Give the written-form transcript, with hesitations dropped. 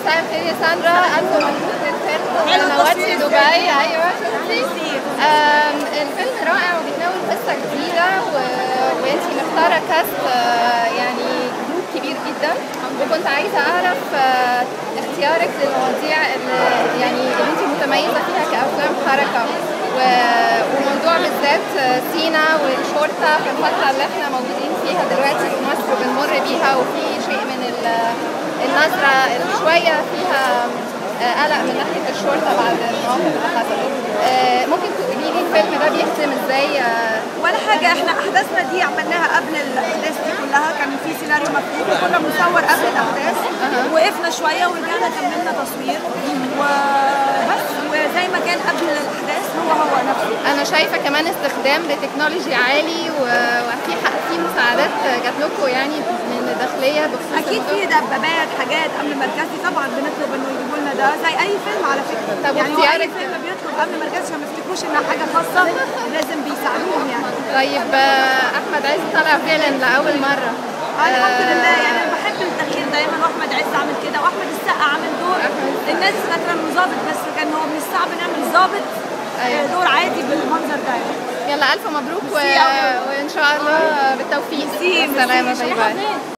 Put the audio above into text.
مساء الخير يا ساندرا، ألف مبروك للفيلم ونورتي دبي. أيوه شفتي؟ الفيلم رائع وبيتناول قصة جديدة وأنتي مختارة كاست يعني جروب كبير جدا، وكنت عايزة أعرف اختيارك للمواضيع اللي أنتي متميزة فيها كأفلام حركة، وموضوع بالذات سينا والشرطة في الفترة اللي احنا موجودين فيها دلوقتي في مصر وبنمر بيها، وفي شيء من النظرة اللي شوية فيها قلق من ناحية الشرطة بعد المواقف اللي حصلت. ممكن تقولي لي الفيلم ده بيختم ازاي؟ ولا حاجة، احنا أحداثنا دي عملناها قبل الأحداث دي كلها، كان في سيناريو مكتوب وكنا بنصور قبل الأحداث. وقفنا شوية ورجعنا كملنا تصوير وبس، وزي ما كان قبل الأحداث هو نفسه. أنا شايفة كمان استخدام لتكنولوجي عالي، وفي مساعدات جات لكم يعني من الداخلية بخصوص أكيد في دبابات حاجات أمن مركزي، طبعا بنطلب إنه يجيبوا لنا ده زي أي فيلم على فكرة. طب يعني واختيارك أي فيلم بيطلب أمن مركزي عشان ما يفتكروش إنها حاجة خاصة، لازم بيساعدوهم يعني. طيب أحمد عز طلع فيلن لأول مرة. الحمد لله، يعني أنا بحب التغيير دايما، وأحمد عز عامل كده، وأحمد السقا عامل دور الناس فاكرة إنه ظابط، بس كان هو من الصعب نعمل ظابط دور عادي بالمنظر ده. يلا ألف مبروك وإن شاء الله بالتوفيق. سلامة، باي باي.